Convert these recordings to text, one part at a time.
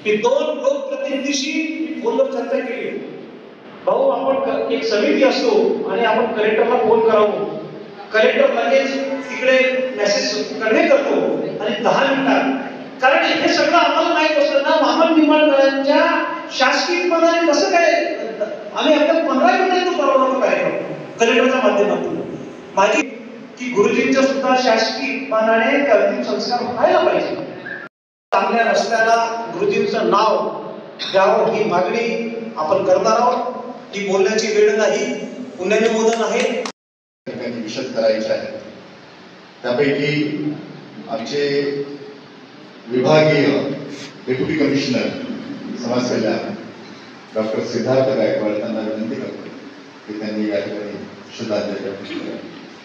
की 2 लोकप्रतिनिधीशी फोनवर चर्चा केली. भाऊ आपण एक समिती असतो आणि आपण कलेक्टरला फोन करावं, कलेक्टर लगेच तिकडे मेसेज कन्व्हे करतो आणि 10 मिनिटात, कारण हे सगळं आम्हाला माहित असतं ना वामन निंबाळकरांच्या शासकीय पदाने कसं काय आम्ही आता 15 मिनिटांचा परवाना कार्यक्रम कलेक्टरच्या माध्यमातून माझी की गुरुजींच्या सुद्धा शासकीय मानाने अंतिम संस्कार व्हायला पाहिजे. चांगल्या रस्त्याला गुरुजींचं नाव द्यावं ही मागणी आपण करणार आहोत. ही बोलण्याची वेळ नाही, पुण्यनिबोधन आहे. विशद करायचे आहे. त्यापैकी आमचे विभागीय डेप्युटी कमिशनर समाज कल्याण डॉक्टर सिद्धार्थ गायकवाड यांना विनंती करतो की त्यांनी या ठिकाणी श्रद्धांजली अर्पण करावी.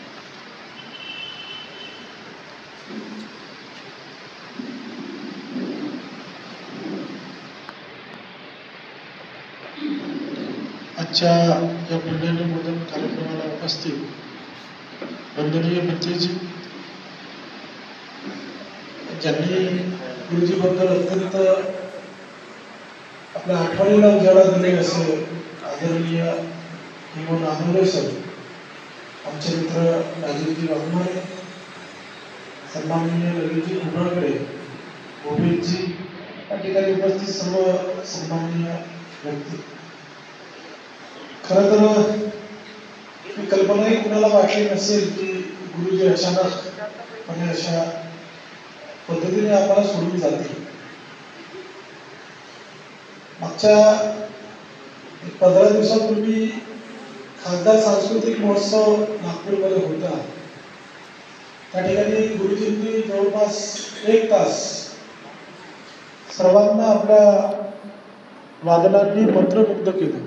आजच्या या पुण्यनिबोधन कार्यक्रमाला उपस्थित वंदनीय मित्रजी, ज्यांनी गुरुजीबद्दल अत्यंत आपल्या आठवणीला उजाळा दिले असे आदरणीय हिमन आनंदे सर, आमचे मित्र राजीवजी वाघमारे, सन्माननीय रवीजी उमरकडे, गोविंदजी, या ठिकाणी उपस्थित सर्व सन्माननीय व्यक्ती. खरं तर ही कल्पनाही कुणाला वाटली नसेल की गुरुजी अचानक आणि अशा पद्धतीने आम्हाला सोडून जातील. मागच्या 15 दिवसांपूर्वी खासदार सांस्कृतिक महोत्सव नागपूरमध्ये होता. त्या ठिकाणी गुरुजींनी जवळपास 1 तास सर्वांना आपल्या वादनांनी मंत्रमुग्ध केलं.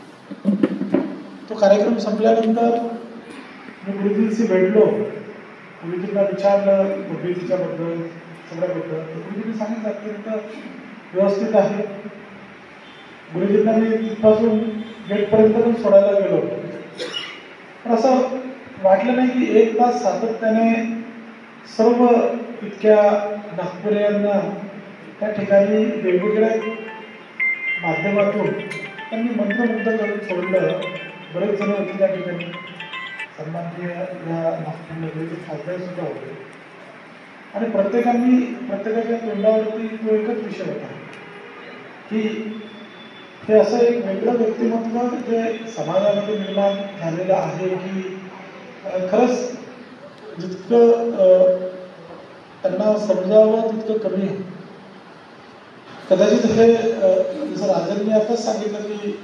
तो कार्यक्रम संपल्यानंतर मी गुरुजींशी भेटलो, गुरुजींना विचारलं तब्येतीच्याबद्दल सगळ्याबद्दल. गुरुजींनी सांगितलं अत्यंत व्यवस्थित आहे. गुरुजींना मी तिथपासून गेटपर्यंत पण सोडायला गेलो, पण असं वाटलं नाही की 1 तास सातत्याने सर्व इतक्या नागपुरीयांना त्या ठिकाणी वेगवेगळ्या माध्यमातून त्यांनी मंत्रमुग्ध करून सोडलं. बरेच जण होते त्या ठिकाणी, सन्माननीय या नागपूर नगरीचे खासदार सुद्धा होते आणि प्रत्येकाच्या तोंडावरती तो एकच विषय होता की हे असं एक वेगळं व्यक्तिमत्व जे समाजामध्ये निर्माण झालेलं आहे की खरंच जितकं त्यांना समजावं तितकं कमी आहे. कदाचित हे जसं राजांनी आताच सांगितलं की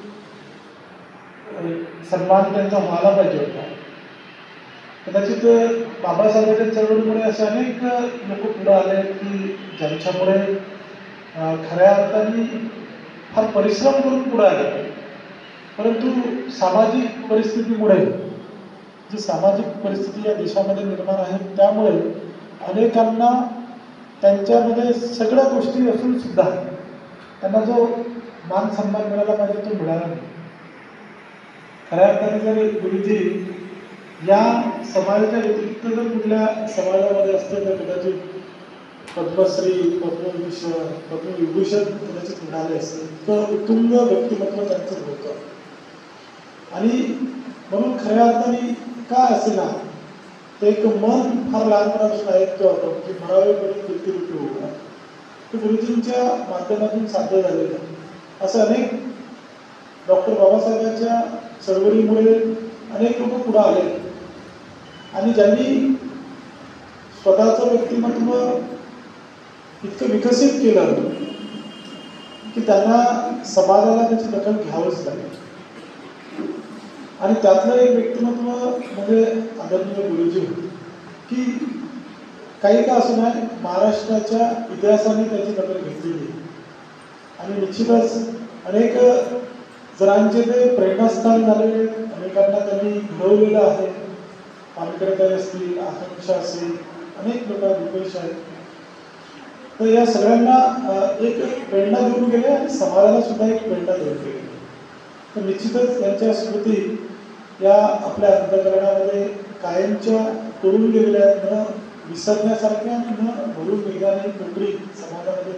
सन्मान त्यांचा व्हायला पाहिजे होता. कदाचित बाबासाहेबांच्या चळवळीमुळे असे अनेक लोक पुढे आले की ज्यांच्यामुळे खऱ्या अर्थाने फार परिश्रम करून पुढे आले, परंतु सामाजिक परिस्थितीमुळे जी सामाजिक परिस्थिती या देशामध्ये निर्माण आहे त्यामुळे अनेकांना त्यांच्यामध्ये सगळ्या गोष्टी असून सुद्धा त्यांना जो मान सन्मान मिळाला पाहिजे तो मिळाला नाही. खऱ्या अर्थाने जर गुरुजी या समाजाच्या व्यतिरिक्त जर कुठल्या समाजामध्ये असते तर कदाचित पद्मश्री, पद्मभूषण, पद्मविभूषण कदाचित मिळाले असते. इतकं उत्तुंग व्यक्तिमत्व त्यांचं होतं. आणि म्हणून खऱ्या अर्थाने काय असे ना ते एक मन फार लहानपणापासून ऐकतो आपण की मरावे म्हणून कीर्तिरूपी होणार, ते गुरुजींच्या माध्यमातून साध्य झालेलं आहे. असं अनेक डॉक्टर बाबासाहेबांच्या चळवळीमुळे अनेक लोक पुढे आले आणि ज्यांनी स्वतःचं व्यक्तिमत्व इतकं विकसित केलं की त्यांना समाजाला त्याची दखल घ्यावंच लागेल. आणि त्यातलं एक व्यक्तिमत्व म्हणजे आदरणीय गुरुजी होते की काही का असं नाही महाराष्ट्राच्या इतिहासाने त्याची दखल घेतलेली आणि निश्चितच अनेक जणांचे ते प्रेरणास्थान झालेले, अनेकांना त्यांनी घडवलेलं आहे. आंबेडकर असतील, आकांक्षा असेल, अनेक लोक रुपेश आहेत. तर या सगळ्यांना एक प्रेरणा देऊन गेले आणि समाजाला सुद्धा एक प्रेरणा देऊन गेले. तर निश्चितच यांच्या स्मृती या आपल्या अंतःकरणामध्ये कायमच्या करून गेलेल्या, न विसरण्यासारख्या, न भरून निघणारी नोकरी समाजामध्ये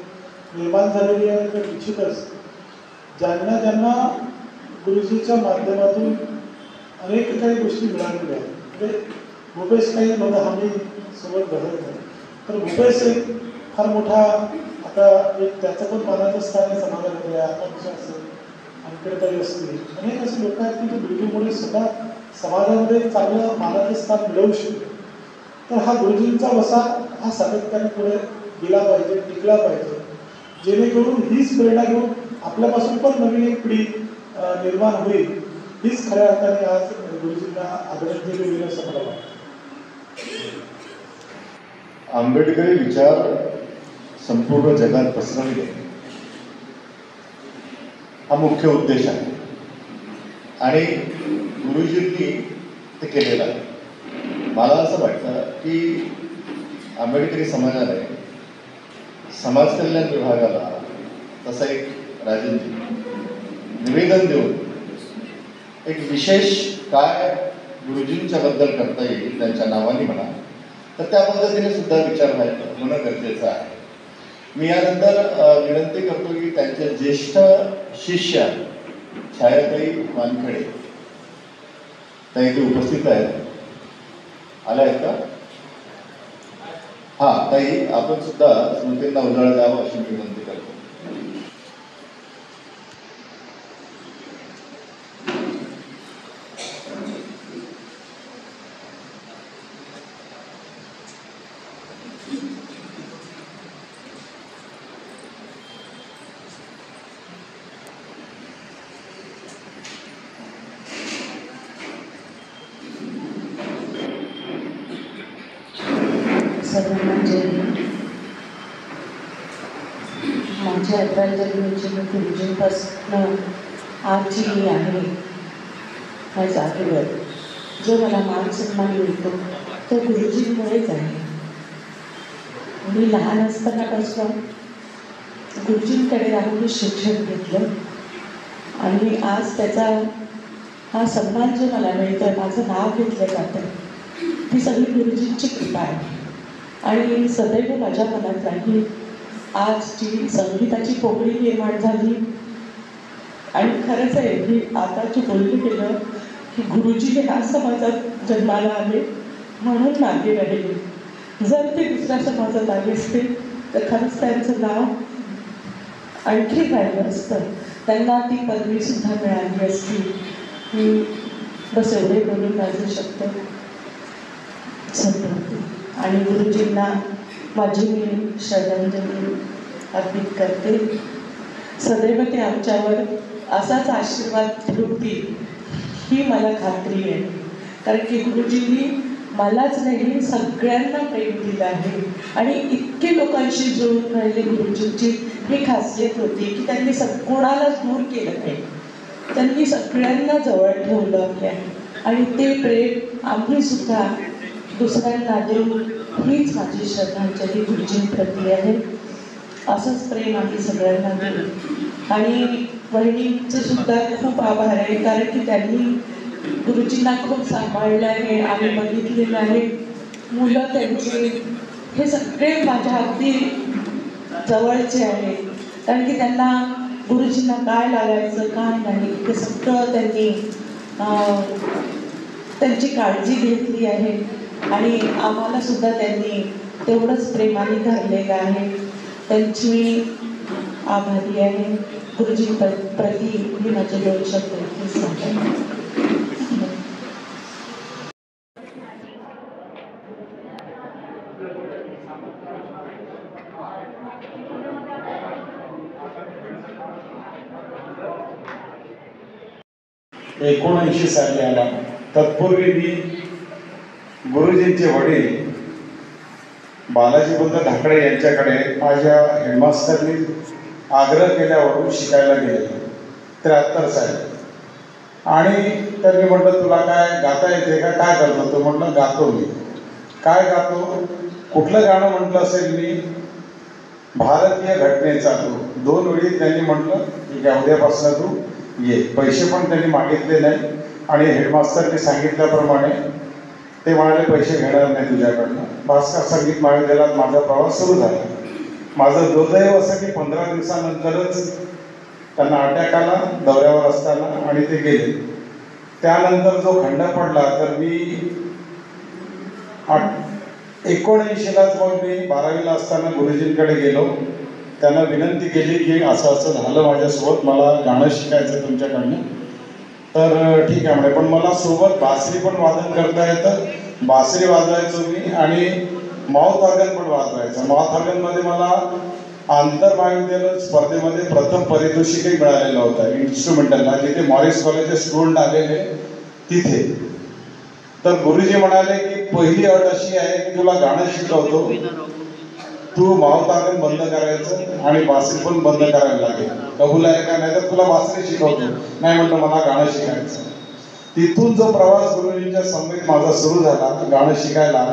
निर्माण झालेली आहे तर निश्चितच ज्यांना ज्यांना गुरुजीच्या माध्यमातून अनेक काही गोष्टी मिळालेल्या आहेत. म्हणजे भूपेश काही नव्हता, आम्ही सोबत घडत नाही, तर भूपेश एक फार मोठा आता एक त्याचं पण मानाचं स्थान आहे समाजामध्ये. आकांक्षा असेल, अंकिताई असतील, अनेक असे लोक आहेत की जे गुरुजीमुळे सुद्धा समाजामध्ये एक चांगलं मानाचं स्थान मिळवू शकतो. तर हा गुरुजींचा वसा हा सातत्याने पुढे गेला पाहिजे, टिकला पाहिजे, जेणेकरून हीच प्रेरणा घेऊन आपल्यापासून पण नवीन एक पिढी निर्माण होईल. हीच खऱ्या अर्थाने आज गुरुजींना आदरांजली होईल असं मला वाटतं. आंबेडकरी विचार संपूर्ण जगात पसरवले हा मुख्य उद्देश आहे आणि गुरुजींनी ते केलेलं आहे. मला असं वाटतं की आंबेडकरी समाजाने समाज कल्याण विभागाला तसं एक राजनैतिक निवेदन देऊन एक विशेष काय गुरुजींच्या बद्दल करता येईल त्यांच्या नावाने म्हणा, तर त्या पद्धतीने सुद्धा विचार होणं गरजेचं आहे. मी यानंतर विनंती करतो की त्यांचे ज्येष्ठ शिष्य छायाताई वानखेडे त्या इथे उपस्थित आहेत. आल्या आहेत का? हां ताई, आपण सुद्धा स्मृतींना उजाळा द्यावा अशी मी विनंती करतो. माझ्या आदरांजलीची मी गुरुजींपासून आज जी आहे ह्या जागेवर जो मला मान सन्मान मिळतो तो गुरुजींमुळेच आहे. मी लहान असतानापासून गुरुजींकडे राहून शिक्षण घेतलं आणि आज त्याचा हा सन्मान जो मला मिळतो आहे, माझं नाव घेतलं जातं, ती सगळी गुरुजींची कृपा आहे. आणि सदैव माझ्या मनात राहील. आज जी संगीताची पोकळी निर्माण झाली आणि खरंच आहे की आता जे बोललं गेलं की गुरुजी ह्या समाजात जन्माला आले म्हणून मागे राहिले. जर ते दुसऱ्या समाजात आले असते तर खरंच त्यांचं नाव आणखी राहिलं असतं, त्यांना ती पदवीसुद्धा मिळाली असती. मी बस एवढे बोलून माझे शब्द संपवते आणि गुरुजींना माझी मी श्रद्धांजली अर्पित करते. सदैव ते आमच्यावर असाच आशीर्वाद ठेवतील ही मला खात्री आहे. कारण की गुरुजींनी मलाच नाही सगळ्यांना प्रेम दिलं आहे आणि इतके लोकांशी जुळून राहिले. गुरुजींची ही खासियत होती की त्यांनी कोणालाच दूर केलं नाही, त्यांनी सगळ्यांना जवळ ठेवलं आपल्या आणि ते प्रेम आम्ही सुद्धा दुसऱ्यांना देऊन हीच माझी श्रद्धांजली गुरुजींप्रती आहे. असंच प्रेम आम्ही सगळ्यांना देऊ. आणि वहिनींचे सुद्धा खूप आभार आहे कारण की त्यांनी गुरुजींना खूप सांभाळलं आहे. आम्ही बघितलेलं आहे. मुलं त्यांचे हे सगळे माझ्या अगदी जवळचे आहे कारण की त्यांना गुरुजींना काय लागायचं काय नाही ते सगळं त्यांनी त्यांची काळजी घेतली आहे आणि आम्हाला सुद्धा त्यांनी तेवढंच प्रेमाने धरलेलं आहे. त्यांची मी आभारी आहे. गुरुजींप्रती मी माझे 2 शब्द इतकेच सांगते. साली आला. तत्पूर्वी मी गुरुजींचे वडील बालाजीबुद्ध ढाकळे यांच्याकडे माझ्या हेडमास्टरनी आग्रह केल्यावरून शिकायला गेले 73 साली. आणि त्यांनी म्हटलं तुला काय गाता येते का, काय करतो? तो म्हटलं गातो मी. काय गातो? कुठलं गाणं म्हटलं असेल मी? भारतीय घटनेचा तू. 2 वेळी त्यांनी म्हटलं की उद्यापासून तू ये. पैसे पण त्यांनी मागितले नाही आणि हेडमास्टरने सांगितल्याप्रमाणे ते म्हणाले पैसे घेणार नाही तुझ्याकडनं. भास्कर संगीत महाविद्यालयात माझा प्रवास सुरू झाला माझं दुर्दैव असं की 15 दिवसानंतरच त्यांना अटॅक आला दौऱ्यावर असताना आणि ते गेले. त्यानंतर जो खंड पडला तर मी 1979लाच मग मी 12वीला असताना गुरुजींकडे गेलो. त्यांना विनंती केली की असं असं झालं माझ्यासोबत, मला गाणं शिकायचं तुमच्याकडनं. तर ठीक आहे म्हणे, पण मला सोबत बासरी पण वादन करता येतं. बासरी वाजवायचो मी आणि माउथ ऑर्गन पण वाजवायचं. माउथ ऑर्गनमध्ये मला आंतरमहाविद्यालय स्पर्धेमध्ये प्रथम पारितोषिकही मिळालेलं होतं इन्स्ट्रुमेंटलला, जिथे मॉरिस कॉलेजचे स्टुडंट आलेले तिथे. तर गुरुजी म्हणाले की पहिली अट अशी आहे की तुला गाणं शिकवतो, तू माउथ ऑर्गन बंद करायचं आणि बासरी पण बंद करायला लागेल, कबूल आहे का? नाही तर तुला बासरी शिकवतो. नाही म्हटलं, मला गाणं शिकायचं. तिथून जो प्रवास गुरुजींच्या समवेत माझा सुरू झाला गाणं शिकायला,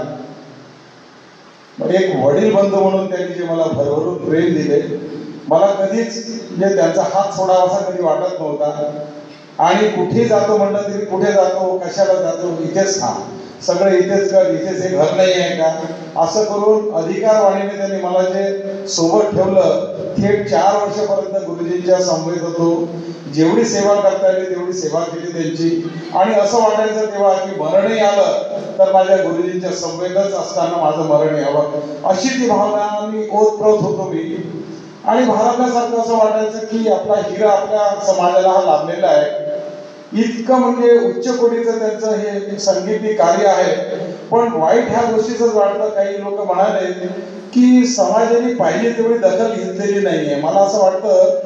एक वडील बंधू म्हणून त्यांनी जे मला भरभरून प्रेम दिले, मला कधीच म्हणजे त्यांचा हात सोडावा असा कधी वाटत नव्हता. आणि कुठे जातो म्हणलं तरी कुठे जातो, कशाला जातो, इथेच खा, सगळं इथेच कर, इथेच हे घर नाही आहे का, असं करून अधिकारवाणीने त्यांनी मला जे सोबत ठेवलं. थेट 4 वर्षापर्यंत गुरुजींच्या समवेत होतो. जेवढी सेवा करता आली तेवढी सेवा केली त्यांची. आणि असं वाटायचं तेव्हा की मरणही आलं तर माझ्या गुरुजींच्या समवेतच असताना माझं मरण यावं, अशी ती भावना मी ओतप्रोत होतो मी. आणि भारतासारखं असं वाटायचं की आपला हिरा आपल्या समाजाला हा लाभलेला आहे. इतकं म्हणजे उच्च कोटीचं त्यांचं हे संगीती कार्य आहे. पण वाईट ह्या गोष्टीच वाटतं, काही लोक म्हणाले की समाजाने पाहिजे तेवढी दखल घेतलेली नाहीये. मला असं वाटतं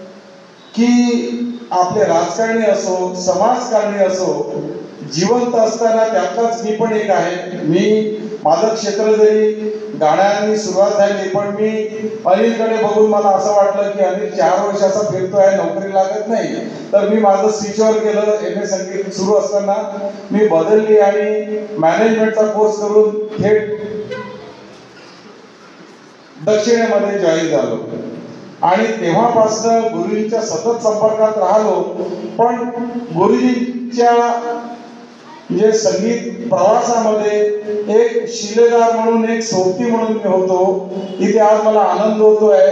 की आपले राजकारणी असो, समाजकारणी असो, जिवंत असताना त्यातलाच मी पण एक आहे. मी माझं क्षेत्र जरी गाण्याने सुरुवात झाली, पण मी अनिलकडे बघून मला असं वाटलं की अनिल 4 वर्षाचा फिरतोय, नोकरी लागत नाही. तर मी माझं स्विचवर केलं. MA संगीत सुरू असताना मी बदलली आणि मॅनेजमेंटचा कोर्स करून थेट दक्षिणेमध्ये जॉईन झालो. आणि तेव्हापासून गुरुजींच्या सतत संपर्कात राहिलो. पण गुरुजींच्या म्हणजे संगीत प्रवासामध्ये एक शिलेदार म्हणून, एक सोबती म्हणून मी होतो. इथे आज मला आनंद होतोय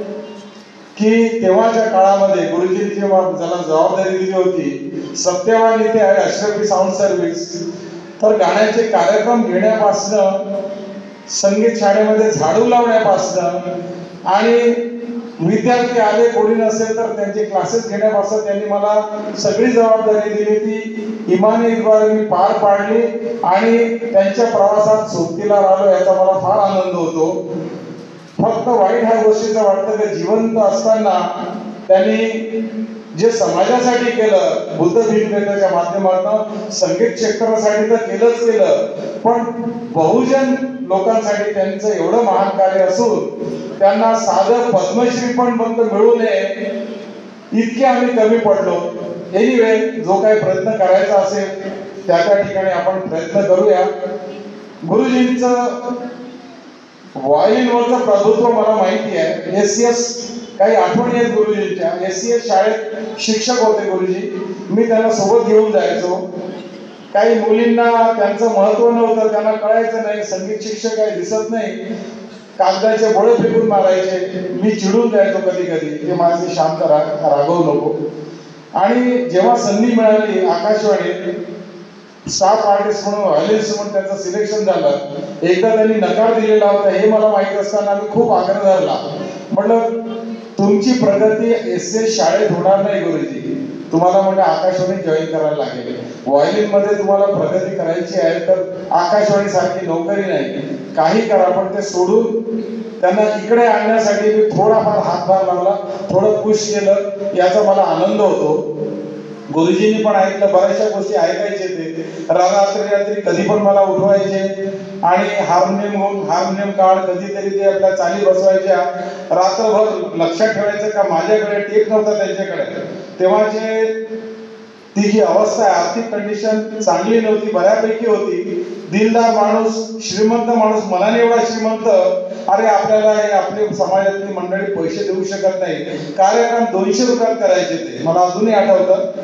की तेव्हाच्या काळामध्ये गुरुजींनी जेव्हा ज्याला जबाबदारी दिली होती, सत्यवान इथे आहे अश्रफी साऊंड सर्व्हिस, तर गाण्याचे कार्यक्रम घेण्यापासनं, संगीत शाळेमध्ये झाडू लावण्यापासनं आणि विद्यार्थी आले कोणी नसेल तर त्यांचे क्लासेस घेण्यापासून त्यांनी मला सगळी जबाबदारी दिली. ती इमानीद्वारे मी पार पाडली आणि त्यांच्या प्रवासात सोबतीला राहिलो, याचा मला फार आनंद होतो. फक्त वाईट ह्या गोष्टीचं वाटतं की जिवंत असताना त्यांनी जे समाजासाठी केलं, बुद्ध भिन्नतेच्या माध्यमातून संगीत क्षेत्रासाठी तर केलं, पण बहुजन लोकांसाठी त्यांचं एवढं महान कार्य असून त्यांना साधं पद्मश्री पण मिळू नये इतके आम्ही कमी पडलो. एनिवे, जो काही प्रयत्न करायचा असेल त्या ठिकाणी आपण प्रयत्न करूया. गुरुजींचं व्हायोलिनवरचं प्रभुत्व मला माहिती आहे. SCS काही आठवणी आहेत गुरुजींच्या. SCS शाळेत शिक्षक होते गुरुजी. मी त्यांना सोबत घेऊन जायचो. काही मुलींना त्यांचं महत्व नव्हतं, त्यांना कळायचं नाही, संगीत शिक्षक आहे दिसत नाही, कागदाचे बोळे फेकून मारायचे. मी चिडून जायचो कधी कधी, ते माझे शांत रागवू नको. आणि जेव्हा संधी मिळाली आकाशवाणीत स्टाफ आर्टिस्ट म्हणून, व्हायोलिनिस्ट म्हणून त्यांचं सिलेक्शन झालं. एकदा त्यांनी नकार दिलेला होता, हे मला माहीत असताना मी खूप आग्रह धरला. म्हटलं, तुमची प्रगती SCS शाळेत होणार नाही गुरुजी, तुम्हाला म्हणजे आकाशवाणी जॉईन करायला लागेल. व्हायोलिन मध्ये तुम्हाला प्रगती करायची आहे तर आकाशवाणी सारखी नोकरी नाही, काही करा. पण ते सोडून त्यांना इकडे आणण्यासाठी मी थोडाफार हातभार लावला, थोडं पुश केलं, याचा मला आनंद होतो. गुरुजींनी पण ऐकलं, बऱ्याचशा गोष्टी ऐकायचे ते. रात्री कधी पण मला उठवायचे आणि हार्मोनियम काढ, कधीतरी ते आपल्या चाली बसवायच्या. रात्रभर लक्षात ठेवायचं का माझ्याकडे टेप नव्हता त्यांच्याकडे. तेव्हाचे ती जी अवस्था आहे, आर्थिक कंडिशन चांगली नव्हती, बऱ्यापैकी होती. दिलदार माणूस, श्रीमंत माणूस, मनाने एवढा श्रीमंत, अरे आपल्याला हे आपली समाजातली मंडळी पैसे देऊ शकत नाही. कार्यक्रम 200 रुपयात करायचे ते, मला अजूनही आठवतं.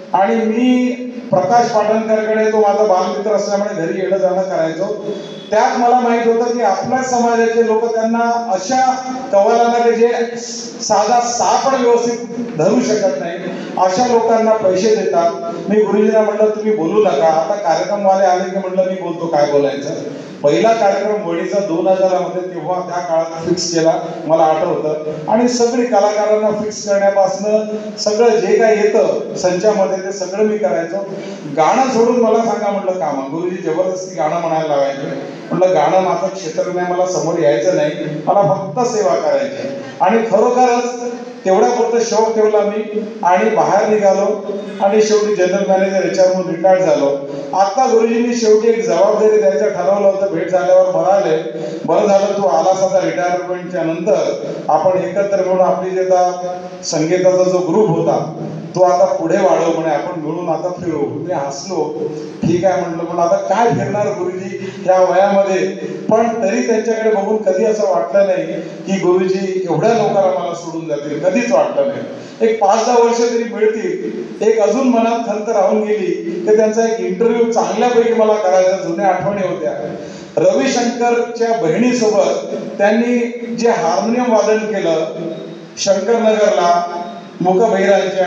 आणि मी प्रकाश पाटणकरकडे, तो माझा बालमित्र असल्यामुळे घरी येणं जाणं करायचो. त्यात मला माहित होतं की आपल्या समाजाचे लोक त्यांना अशा कवालांना की जे साधा सापड व्यवस्थित धरू शकत नाही अशा लोकांना पैसे देतात. मी गुरुजींना म्हटलं तुम्ही बोलू नका. आता कार्यक्रमवाले आले की म्हटलं मी बोलतो, काय बोलायचं. पहिला कार्यक्रम वडीचा 2000 मध्ये तेव्हा त्या काळात फिक्स केला मला आठवतं. आणि सगळी कलाकारांना फिक्स करण्यापासून सगळं जे काही येतं संचामध्ये ते सगळं मी करायचो. गाणं सोडून मला सांगा म्हटलं कामा. गुरुजी जबरदस्ती गाणं म्हणायला लावायचे. म्हटलं गाणं माझं क्षेत्र नाही, मला समोर यायचं नाही, मला फक्त सेवा करायची. आणि खरोखरच तेवढ्या पुरतं शौक ठेवला मी आणि बाहेर निघालो आणि शेवटी जनरल मॅनेजर याच्यावरून रिटायर्ड झालो. आता गुरुजींनी शेवटी एक जबाबदारी द्यायचं ठरवलं होतं. भेट झाल्यावर म्हणाले बरं झालं तू आलास आता रिटायरमेंटच्या नंतर, आपण एकत्र मिळून आपली जे संगीताचा जो ग्रुप होता तो आता पुढे वाढव म्हणे, आपण मिळून आता फिरू. मी हसलो, ठीक आहे म्हटलं. पण आता काय फिरणार गुरुजी ह्या वयामध्ये. पण तरी त्यांच्याकडे बघून कधी असं वाटलं नाही की गुरुजी एवढ्या लोकांना मला सोडून जातील, कधीच वाटलं नाही. एक 5-10 वर्ष तरी मिळतील. एक अजून मनात खंत राहून गेली की त्यांचा एक इंटरव्ह्यू चांगल्यापैकी मला करायचा. जुन्या आठवणी होत्या. रविशंकरच्या बहिणीसोबत त्यांनी जे हार्मोनियम वादन केलं शंकरनगरला मूकबहिरांच्या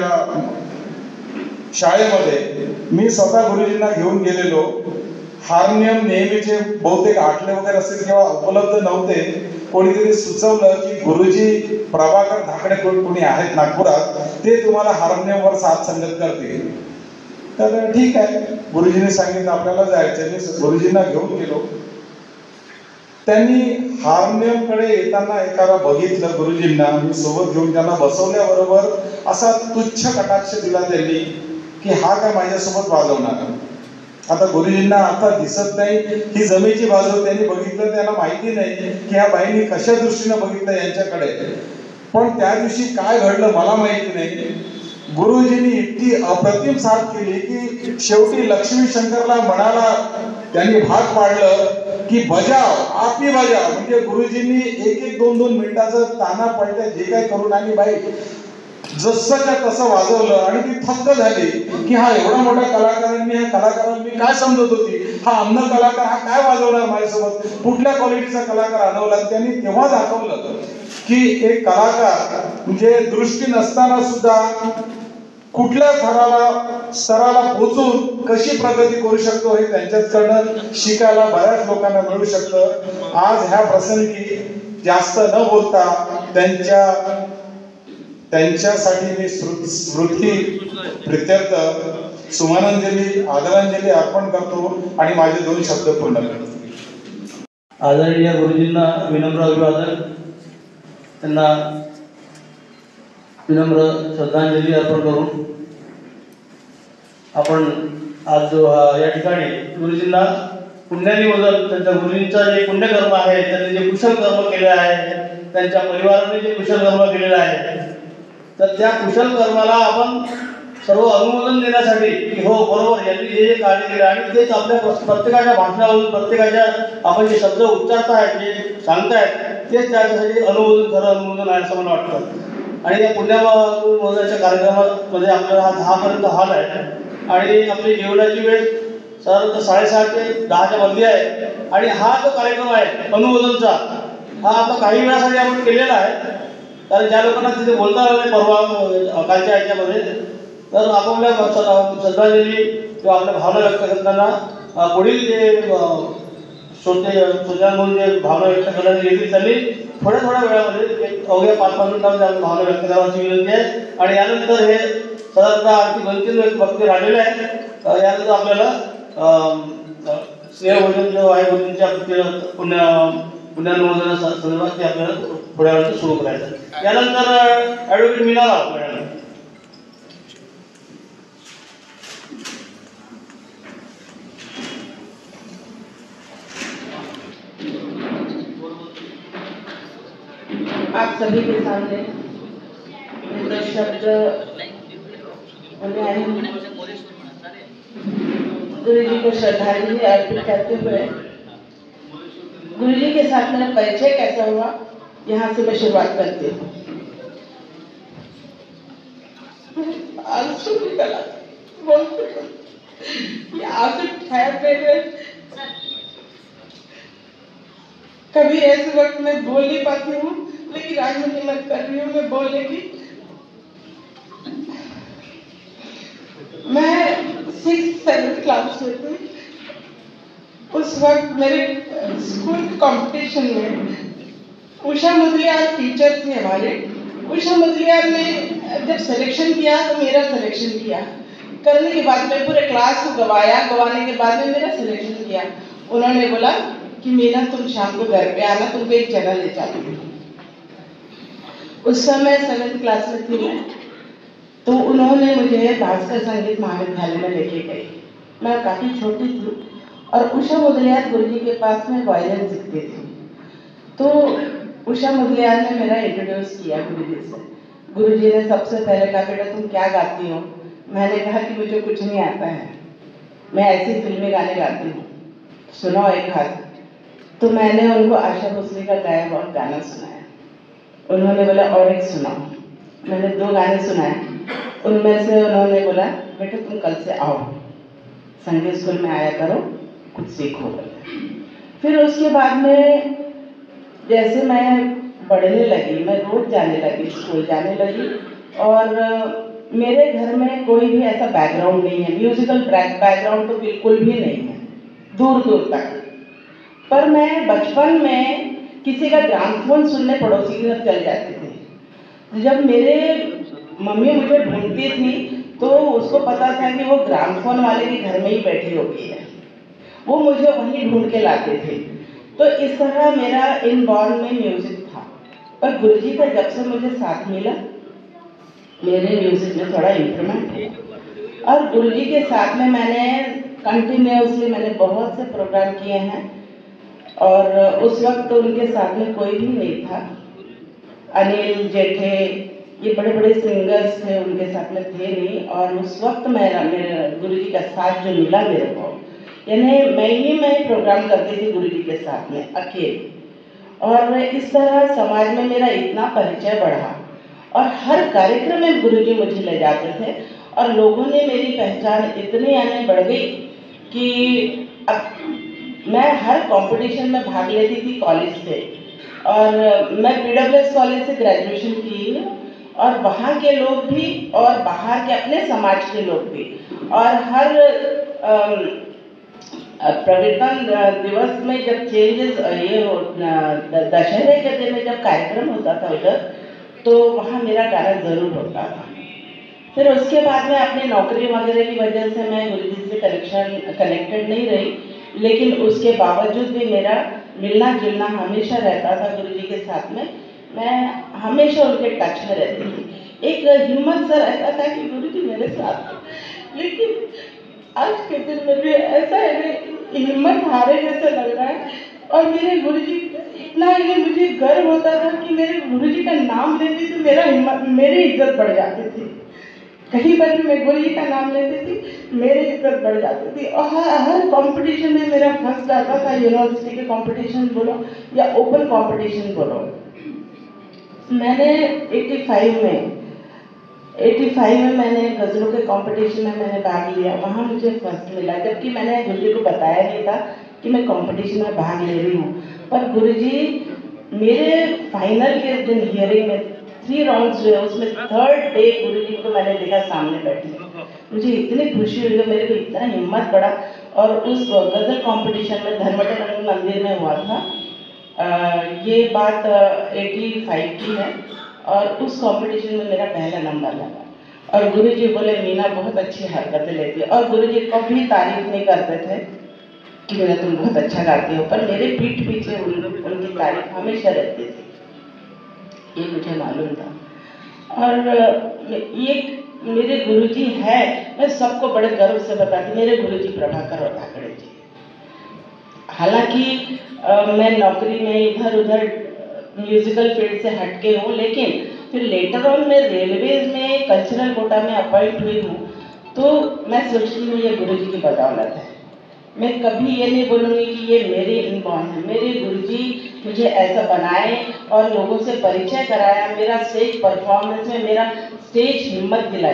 शाळेमध्ये, मी स्वतः गुरुजींना घेऊन गेलेलो. हार्मोनियम नेहमीचे बहुतेक आठले वगैरे असतील किंवा उपलब्ध नव्हते. कोणीतरी सुचवलं की गुरुजी प्रभाकर धाकडे कोणी आहेत नागपुरात, ते तुम्हाला हार्मोनियमवर साथ संगत करतील. तर ठीक आहे, गुरुजींनी सांगितलं आपल्याला जायचं. मी गुरुजींना घेऊन गेलो. त्यांनी हार्मोनियमकडे येताना एकाला बघितलं गुरुजींना. मी सोबत घेऊन त्यांना बसवल्याबरोबर असा तुच्छ कटाक्ष दिला त्यांनी की हा काय माझ्यासोबत वाजवणार. आता गुरुजींना आता दिसत नाही ही जमेची बाजू त्यांनी बघितलं. त्यांना माहिती नाही की ह्या बाईंनी कशा दृष्टीनं बघितलं यांच्याकडे. पण त्या दिवशी काय घडलं मला माहिती नाही. गुरुजींनी इतकी अप्रतिम साथ केली की शेवटी लक्ष्मी शंकरला म्हणाला त्यांनी भाग पाडलं की बजाव आपी बजाव. म्हणजे गुरुजींनी 1-2 मिनिटाचं ताना पडल्या जे काय करून आणि बाई जसंच्या तसं वाजवलं. आणि ती थक्क झाली की हा एवढा मोठा कलाकारांनी, ह्या कलाकारांनी काय समजत होती हा अन्न कलाकार हा काय वाजवणार माझ्यासोबत, कुठल्या क्वालिटीचा कलाकार आणवला. त्यांनी तेव्हा दाखवलं की एक कलाकार म्हणजे दृष्टी नसताना सुद्धा कुठल्या स्तराला पोहोचून कशी प्रगती करू शकतो हे त्यांच्याकडनं शिकायला बऱ्याच लोकांना मिळू शकतं. आज ह्या प्रसंगी जास्त न बोलता त्यांच्यासाठी मी स्मृती प्रित्यर्थ सुमनांजली आदरांजली अर्पण करतो आणि माझे 2 शब्द पूर्ण करतो. आदरणीय गुरुजींना विनम्र अभिवादन. त्यांना विनम्र श्रद्धांजली अर्पण करून आपण आज जो या ठिकाणी गुरुजींना पुण्यानिवदन, त्यांच्या गुरुजींचा जे पुण्यकर्म आहे, त्यांनी जे कुशल कर्म केले आहे, त्यांच्या परिवाराने जे कुशल कर्म केलेलं आहे, तर त्या कुशल कर्माला आपण सर्व अनुमोदन देण्यासाठी की हो बरोबर यांनी जे कार्य केले आणि तेच आपल्या प्रत्येकाच्या भाषणावरून प्रत्येकाच्या आपण जे शब्द उच्चारतायत जे सांगतायत तेच त्याच्यासाठी अनुमोदन, खरं अनुमोदन आहे असं मला वाटतं. आणि या पुण्यामोदनाच्या कार्यक्रमामध्ये आपल्याला हा 10 पर्यंत हॉल आहे आणि आपली जेवणाची वेळ साधारणतः 6:30 ते 10च्या मध्ये आहे. आणि हा जो कार्यक्रम आहे अनुमोदनचा हा आता काही वेळासाठी आपण केलेला आहे. कारण ज्या लोकांना तिथे बोलता आलं नाही परवा कालच्या ह्याच्यामध्ये, तर आपापल्या श्रद्धांजली किंवा आपल्या भावना व्यक्त करताना पुढील जे श्रोते म्हणून जे भावना व्यक्त करण्यात येतील त्यांनी थोड्या वेळामध्ये अवघ्या 5-5 मिनिटांमध्ये आपली भावना व्यक्त करायची विनंती आहे. आणि यानंतर हे साधारणतः आणखी 2-3 वक्ते राहिलेले आहेत. यानंतर आपल्याला स्नेहभोजन जो आहे गुरुजींच्या पुण्यानुमोदना संदर्भात ते आपल्याला थोड्या वेळात सुरू करायचं. यानंतर ॲडव्होकेट मीना राव मॅडम. आप सभी के सामने शब्द गुरु जी को श्रद्धांजलि अर्पित करते हुए गुरु जी के साथ मेरा परिचय कैसा हुआ यहाँ से मैं शुरुआत करती हूँ. बोलते थे कि आप जब ठहरते थे, कभी ऐसे वक्त में बोल नहीं पाती हूँ, लेकिन आज मैं हिम्मत कर रही हूँ मैं बोलने की। मैं 6th-7th क्लास में थी। उस वक्त मेरे स्कूल कंपटीशन में उषा मुदलियार टीचर थे हमारे। उषा मुदलियार ने जब सिलेक्शन किया तो मेरा सिलेक्शन किया। करने के बाद में पूरे क्लास को गवाने के बाद में मेरा सिलेक्शन किया। उन्होंने बोला कि मीना तुम शाम को घर पे आना, तुमको एक जगह ले जाती हूँ। उस समय 7th क्लास में थी मैं, तो उन्होंने मुझे भास्कर संगीत महाविद्यालय में लेके गई। मैं काफ़ी छोटी थी और उषा मुदलियार गुरुजी के पास में वायलिन सीखती थी। तो उषा मुदलियार ने मेरा इंट्रोड्यूस किया गुरुजी से। गुरुजी ने सबसे पहले कहा, बेटा तुम क्या गाती हो? मैंने कहा कि मुझे कुछ नहीं आता है, मैं ऐसे फिल्मी गाने गाती हूँ, सुनाओ एक हाथ। तो मैंने उनको आशा भोसले का गाया हुआ गाना सुनाया। उन्होंने बोला और एक सुनाओ। मैंने 2 गाने सुनाए। उनमें से उन्होंने बोला, बेटा तुम कल से आओ, संगीत स्कूल में आया करो, कुछ सीखो। फिर उसके बाद में जैसे मैं बढ़ने लगी, मैं रोज जाने लगी, स्कूल जाने लगी, और मेरे घर में कोई भी ऐसा बैकग्राउंड नहीं है, म्यूजिकल बैकग्राउंड तो बिल्कुल भी नहीं है, दूर दूर तक। पर मैं बचपन में किसी का ग्रामोफोन सुनने पड़ोसी के घर चल जाती थी। जब मेरे मम्मी मुझे ढूंढती थी तो उसको पता था कि वो ग्रामोफोन वाले के घर में ही बैठी होती है, वो मुझे वहीं ढूंढ के लाते थे। तो इस तरह मेरा इनबॉर्न में म्यूजिक था। पर गुरुजी का जब से मुझे साथ मिला, मेरे म्यूजिक में थोड़ा इम्प्रूवमेंट हुआ। और गुरुजी के साथ में मैंने कंटिन्यूसली बहुत से प्रोग्राम किए हैं, और उस वक्त तो उनके साथ में कोई भी नहीं था। अनिल जेठे, ये बड़े बड़े सिंगर्स थे, उनके साथ में थे नहीं। और उस वक्त मेरे गुरुजी का साथ जो मिला मेरे को, यानी मैं प्रोग्राम करती थी गुरुजी के साथ में अकेले। और इस तरह समाज में मेरा इतना परिचय बढ़ा, और हर कार्यक्रम में गुरुजी मुझे ले जाते थे, और लोगों ने मेरी पहचान इतनी आने बढ़ गई कि अब मैं हर कंपटीशन में भाग लेती थी कॉलेज से। और मैं PWS कॉलेज से ग्रेजुएशन की, और वहाँ के लोग भी और बाहर के अपने समाज के लोग भी, और हर प्रवर्तन दिवस में जब चेंजेस दशहरे के दिन में जब कार्यक्रम होता था उधर, तो वहाँ मेरा गाना जरूर होता था। फिर उसके बाद में अपनी नौकरी वगैरह की वजह से मैं गुरुजी से कनेक्टेड नहीं रही, लेकिन उसके बावजूद भी मेरा मिलना जुलना हमेशा रहता था गुरुजी के साथ में। मैं हमेशा उनके टच में रहती थी। एक हिम्मत सा रहता था कि गुरुजी मेरे साथ थे। लेकिन आज के दिन मुझे ऐसा है, हिम्मत हारे जैसा लग रहा है। और मेरे गुरुजी इतना ही मुझे गर्व होता था कि मेरे गुरुजी का नाम लेती थी, मेरी इज्जत बढ़ जाती थी। कहीं पर भी मैं गुरुजी का नाम लेती थी, मेरी इज्जत बढ़ जाती थी। और हर कंपटीशन में मेरा फर्स्ट आता था, यूनिवर्सिटी के कंपटीशन बोलो या ओपन कंपटीशन बोलो। मैंने 85 में मैंने गज़लों के कंपटीशन में मैंने भाग लिया, वहाँ मुझे फर्स्ट मिला, जबकि मैंने गुरुजी को बताया नहीं था कि मैं कंपटीशन में भाग ले रही हूँ। पर गुरुजी मेरे फाइनल के दिन हियरिंग में 3 राउंड्स हुए, उसमें 3rd डे गुरुजी को मैंने देखा सामने बैठे। मुझे इतनी खुशी हुई, मेरे को इतना हिम्मत बढ़ा। और उस गज़ल कंपटीशन में धर्मटन मंदिर में हुआ था, ये बात 85 की है। और उस कंपटीशन में मेरा पहला नंबर लगा। और गुरुजी बोले, मीना बहुत अच्छी हरकतें लेती है। और गुरुजी कभी तारीफ नहीं करते थे कि मीना तुम बहुत अच्छा गाती हो, पर मेरे पीठ पीछे उनकी तारीफ हमेशा रहती थी, ये मुझे मालूम था। और ये मेरे गुरुजी है, मैं सबको बड़े गर्व से बताती, मेरे गुरुजी प्रभाकर और ठाकरे जी। हालांकि मैं नौकरी में इधर उधर म्यूजिकल फील्ड से हटके हूँ, लेकिन फिर लेटर ऑन मैं रेलवेज में कल्चरल कोटा में अपॉइंट हुई हूँ। तो मैं सोचती हूँ ये गुरुजी की बदौलत है। मैं कभी ये नहीं बोलूँगी कि ये मेरे इनबॉर्न है। मेरे गुरुजी मुझे ऐसा बनाए और लोगों से परिचय कराया, मेरा स्टेज परफॉर्मेंस में मेरा स्टेज हिम्मत दिलाई।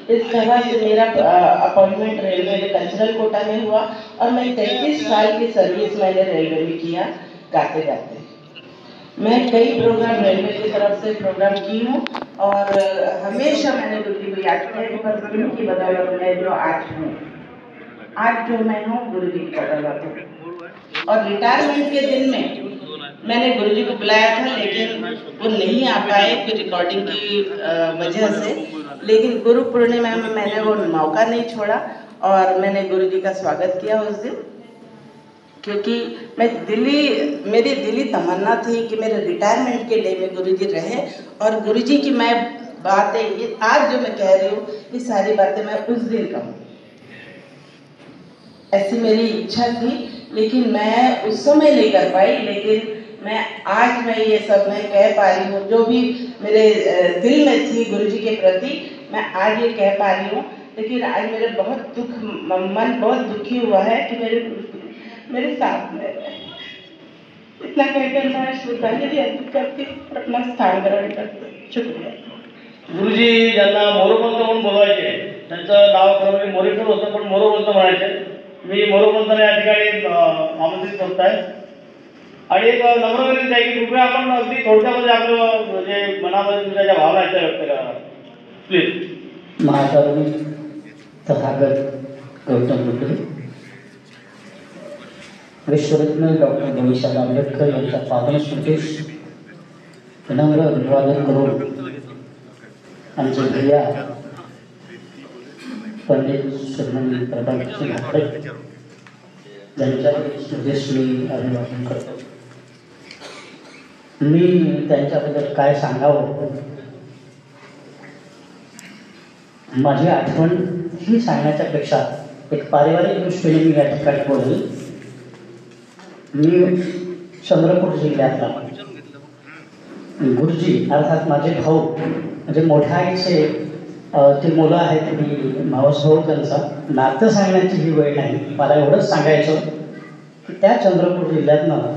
इसके बाद मेरा अपॉइंटमेंट रेलवे में कल्चरल कोटा में हुआ और मैं 33 साल की सर्विस मैंने रेलवे में किया गाते गाते। मैं कई प्रोग्राम रेलवे की तरफ से प्रोग्राम की हूँ और हमेशा मैंने गुरु जी को याद किया कि बस उनकी बदौलत मैं जो आज हूँ, आज जो मैं हूँ गुरु जी की बदौलत हूँ। और रिटायरमेंट के दिन में मैंने गुरु जी को बुलाया था लेकिन वो नहीं आ पाए फिर रिकॉर्डिंग की वजह से, लेकिन गुरु पूर्णिमा में मैंने वो मौका नहीं छोड़ा और मैंने गुरु जी का स्वागत किया उस दिन, क्योंकि मेरी दिली तमन्ना थी कि मेरे रिटायरमेंट के डे में गुरु जी रहे और गुरु जी की मैं बातें ये आज जो मैं कह रही हूँ ये सारी बातें मैं उस दिन कहूँ, ऐसी मेरी इच्छा थी। लेकिन मैं उस समय नहीं कर पाई, लेकिन आज मैं ये सब मैं कह पा रही हूँ जो भी मेरे दिल में थी गुरु जी के प्रति, मैं आज ये कह पा रही हूँ। लेकिन आज मेरे बहुत मन बहुत दुखी हुआ है कि मेरे साथ में इतना कहकर मैं श्रद्धांजलि अर्पित करती और अपना स्थान ग्रहण करते। शुक्रिया। गुरुजी ज्यांना मोरोपंत म्हणून बोलवायचे, त्यांचं नाव खरं मोरेश्वर होतं पण मोरोपंत म्हणायचे, मी मोरोपंतांना या ठिकाणी आमंत्रित करत आहे। आणि एक नम्र विनंती आहे की कृपया आपण अगदी थोडक्यामध्ये आपलं जे मनामध्ये तुमच्या ज्या भावना आहेत त्या व्यक्त करा प्लीज। महाकवी तथागत गौतम बुद्ध, विश्वरत्न डॉक्टर बाबासाहेब आंबेडकर यांच्या पावनस्मृतीस विनम्र अभिवादन करून आमचे भैया पंडित श्रीमंत प्रभातसिंह ठाकरे यांच्या स्मृतीस मी अभिवादन करतो। मी त्यांच्याबद्दल काय सांगावं, माझी आठवण ही सांगण्याच्या पेक्षा एक पारिवारिक दृष्टीने मी या ठिकाणी बोलेल। मी चंद्रपूर जिल्ह्यातला गुरुजी अर्थात माझे भाऊ म्हणजे मोठ्या आईचे ती मुलं आहेत, मी मावस भाऊ त्यांचा, नातं सांगण्याची ही वेळ नाही, मला एवढंच सांगायचं की त्या चंद्रपूर जिल्ह्यातनं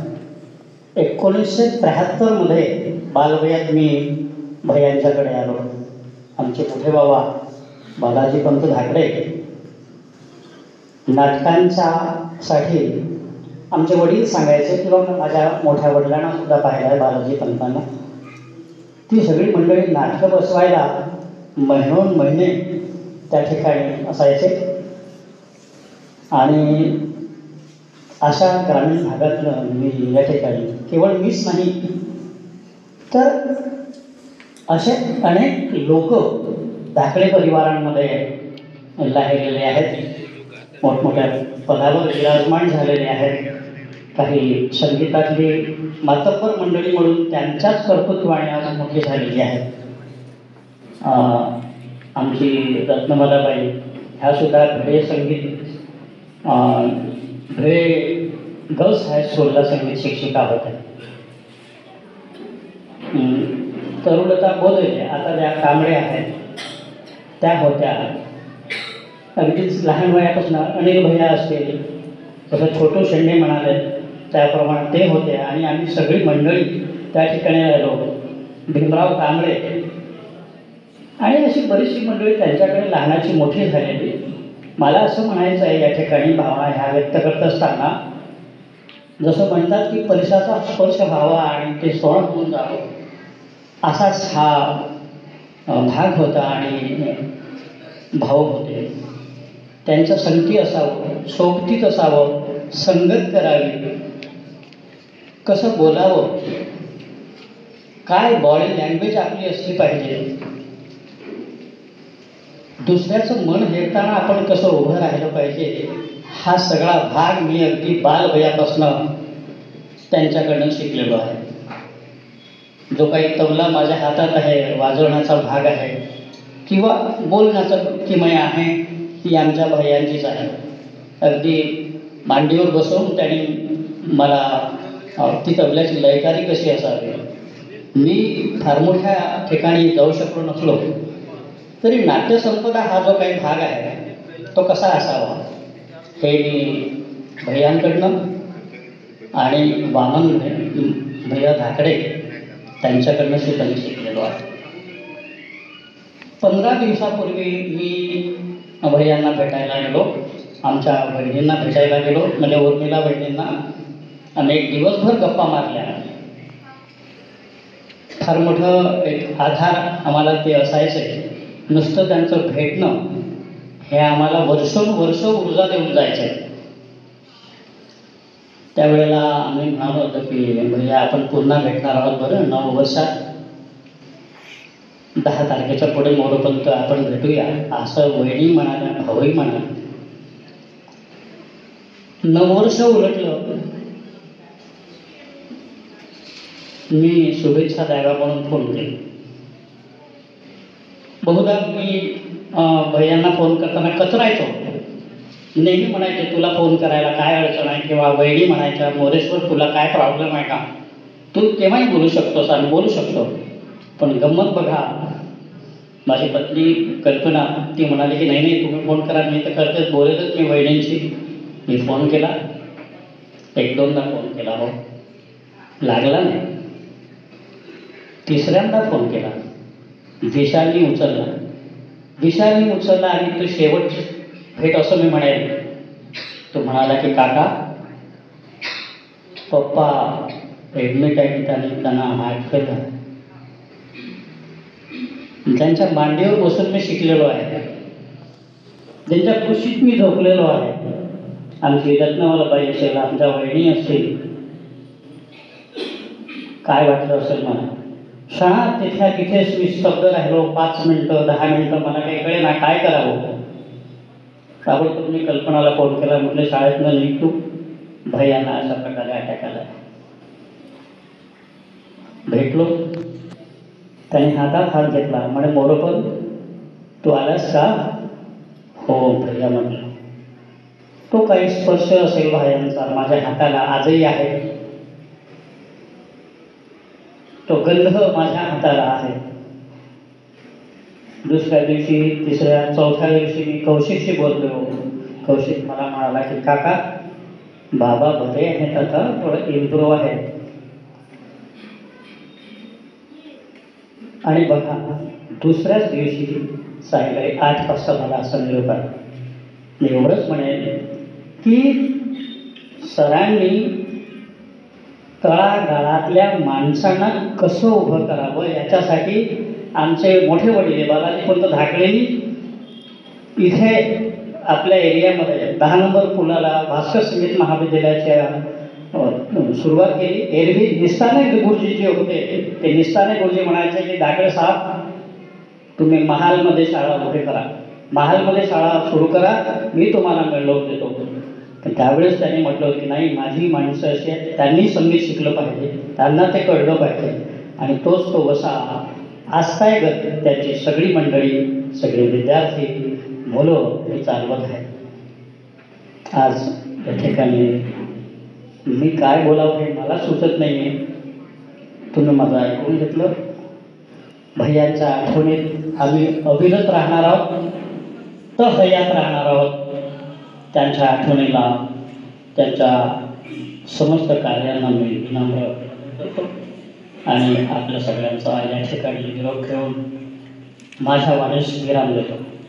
1973 मध्ये बालवयात मी भैयांच्याकडे आलो। आमचे मोठे बाबा बालाजी पंत धाकडे नाटकांच्यासाठी आमचे वडील सांगायचे किंवा माझ्या मोठ्या वडिलांना सुद्धा पाहिलं आहे बालाजी पंतांना, ती सगळी मंडळी नाटकं बसवायला महिनोन महिने त्या ठिकाणी असायचे। आणि अशा ग्रामीण भागातलं मी या ठिकाणी केवळ मीच नाही तर असे अनेक लोक धाकडे परिवारांमध्ये राहिलेले आहेत, मोठमोठ्या पदावर विराजमान झालेले आहेत। काही संगीतातली मातब्बर मंडळी म्हणून त्यांच्याच कर्तृत्वाने आज मोठी झालेली आहेत। आमची रत्नमालाबाई ह्या सुद्धा भिडे संगीत भिडे गर्ल्स हायस्कूलला संगीत शिक्षिका होत्या। तरुलता बोलले आता त्या कांबळे आहेत त्या होत्या। अगदीच लहान वयापासून अनिल भैया असतील, तसं छोटू शेंडे म्हणाले त्याप्रमाणे ते होते आणि आम्ही सगळी मंडळी त्या ठिकाणी राहिलो। भीमराव कांबळे आणि अशी बरीचशी मंडळी त्यांच्याकडे लहानाची मोठी झालेली। मला असं म्हणायचं आहे या ठिकाणी भावना ह्या व्यक्त करत असताना, जसं म्हणतात की परिसराचा स्पर्श व्हावा आणि ते सोनं होऊन जावं, असाच हा भाग होता आणि भाऊ होते। त्यांचं संगती असावं, सोबतीत असावं, संगत करावी, कसं बोलावं, काय बॉडी लँग्वेज आपली असली पाहिजे, दुसऱ्याचं मन हेरताना आपण कसं उभं राहिलं पाहिजे, हा सगळा भाग मी अगदी बालवयापासून त्यांच्याकडनं शिकलेलो आहे। जो काही तबला माझ्या हातात आहे, वाजवण्याचा भाग आहे किंवा बोलण्याचं किमया आहे, ती आमच्या भैयांचीच आहे। अगदी मांडीवर बसवून त्यांनी मला ती तबल्याची लयकारी कशी असावी, मी फार मोठ्या ठिकाणी जाऊ शकलो नसलो तरी नाट्यसंपदा हा जो काही भाग आहे तो कसा असावा हे मी भैयांकडनं आणि वामन भैया धाकडे त्यांच्याकडनं सुद्धा शिकलेलो आहे। 15 दिवसापूर्वी मी भैयांना भेटायला गेलो, आमच्या बहिणींना भेटायला गेलो, म्हणजे उर्मिला बहिणींना, आणि एक दिवसभर गप्पा मारल्या. फार मोठं एक आधार आम्हाला ते असायचे. नुसतं त्यांचं भेटणं हे आम्हाला वर्षोनवर्ष ऊर्जा देऊन जायचं. त्यावेळेला आम्ही म्हणालो होतो की भैया आपण पुन्हा भेटणार आहोत बरं 9 वर्षात, 10 तारखेच्या पुढे मोरोपंत आपण भेटूया, असं वहिनी म्हणाल्या, भाऊही म्हणाला. 9 वर्ष उलटलं. मी शुभेच्छा द्याव्या म्हणून फोन केला. बहुधा मी भैयांना फोन करताना कचरायचो. नेहमी म्हणायचे तुला फोन करायला काय अडचण आहे, किंवा वहिनी म्हणायच्या मोरेश्वर तुला काय प्रॉब्लेम आहे का, तू केव्हाही बोलू शकतोस आणि बोलू शकतो. पण गंमत बघा, माझी पत्नी कल्पना ती म्हणाली की नाही नाही तुम्ही फोन करा, मी तर करतेच, बोलेलच मी वहिनींशी. मी फोन केला, 1-2दा फोन केला, हो लागला नाही. तिसऱ्यांदा फोन केला, विशालनी उचलला. विशालनी उचलला आणि तो शेवटची भेट असं मी म्हणेल. तो म्हणाला की काका पप्पा ॲडमिट आहे, त्यांना हार्ट फेल आहे. त्यांच्या मांडीवर बसून मी शिकलेलो आहे, त्यांच्या कुशीत मी झोपलेलो आहे. आमची रत्नवलबाई असेल, आमच्या वहिनी असतील, काय वाटलं असेल मला. शाळा तिथल्या तिथेच मी स्तब्ध राहिलो. 5 मिनटं 10 मिनटं मला काही कळे ना काय करावं. ताबडतोब मी कल्पनाला फोन केला, म्हटलं शाळेतनं निघतो, भैयांना अशा प्रकारे अटॅक आला. भेटलो, त्याने हातात हात घेतला, म्हणे मोरोपंत तू आलास का. हो भैया म्हटलं. तो काही स्पर्श असेल भैयांचा माझ्या हाताला आजही आहे, तो गंध माझ्या हाताला आहे. दुसऱ्या दिवशी, तिसऱ्या, चौथ्या दिवशी मी कौशिकशी बोललो. कौशिक मला म्हणाला की काका बाबा बरे आहेत, आता थोडं इम्प्रूव्ह आहे. आणि बघा दुसऱ्याच दिवशी सायंकाळी 8 वाजता मला असं निरोप आला. मी एवढंच म्हणेन की सरांनी तळागाळातल्या माणसांना कसं उभं करावं याच्यासाठी आमचे मोठे वडील बालाजीपंत धाकडेंनी इथे आपल्या एरियामध्ये 10 नंबर पुलाला भास्कर संगीत महाविद्यालयाच्या सुरुवात केली. एरवी निस्ताने गुरुजी जे होते ते निस्ताने गुरुजी म्हणायचे की धाकडे साहेब तुम्ही महालमध्ये शाळा उभे करा, महालमध्ये शाळा सुरू करा, मी तुम्हाला मिळवून देतो. पण त्यावेळेस त्यांनी म्हटलं की नाही माझी माणसं अशी आहेत, त्यांनी संगीत शिकलं पाहिजे, त्यांना ते कळलं पाहिजे. आणि तोच तो वसा आस्थायगत त्याची सगळी मंडळी, सगळे विद्यार्थी, मुलं हे चालवत आहेत. आज या ठिकाणी मी काय बोलावं हे मला सुचत नाही आहे. तुम्ही माझं ऐकून घेतलं. भैयांच्या आठवणीत आम्ही अविरत राहणार आहोत, तर हयात राहणार आहोत. त्यांच्या आठवणीला, त्यांच्या समस्त कार्यांना मी विनम्र करतो आणि आपल्या सगळ्यांचा या ठिकाणी निरोप घेऊन माझ्या वाणीस विराम देतो.